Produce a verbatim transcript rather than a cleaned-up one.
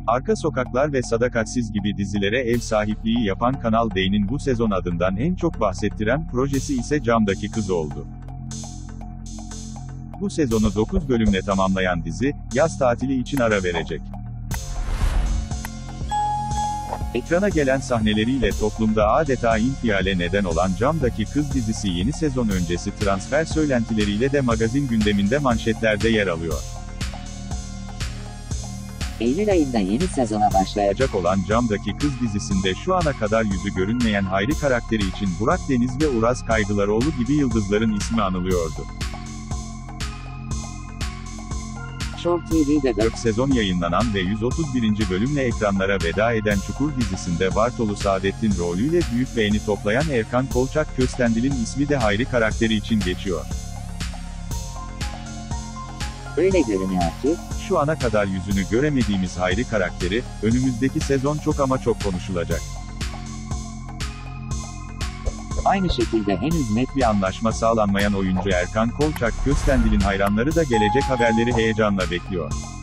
Arka Sokaklar ve Sadakatsiz gibi dizilere ev sahipliği yapan Kanal D'nin bu sezon adından en çok bahsettiren projesi ise Camdaki Kız oldu. Bu sezonu dokuz bölümle tamamlayan dizi, yaz tatili için ara verecek. Ekrana gelen sahneleriyle toplumda adeta infiale neden olan Camdaki Kız dizisi yeni sezon öncesi transfer söylentileriyle de magazin gündeminde manşetlerde yer alıyor. Eylül ayında yeni sezona başlayacak olan Camdaki Kız dizisinde şu ana kadar yüzü görünmeyen Hayri karakteri için Burak Deniz ve Uraz Kaygılaroğlu gibi yıldızların ismi anılıyordu. Show T V'de dört sezon yayınlanan ve yüz otuz birinci bölümle ekranlara veda eden Çukur dizisinde Bartolu Saadettin rolüyle büyük beğeni toplayan Erkan Kolçak Köstendil'in ismi de Hayri karakteri için geçiyor. Öyle görünüyor ki, şu ana kadar yüzünü göremediğimiz Hayri karakteri, önümüzdeki sezon çok ama çok konuşulacak. Aynı şekilde henüz net bir anlaşma sağlanmayan oyuncu Erkan Kolçak Köstendil'in hayranları da gelecek haberleri heyecanla bekliyor.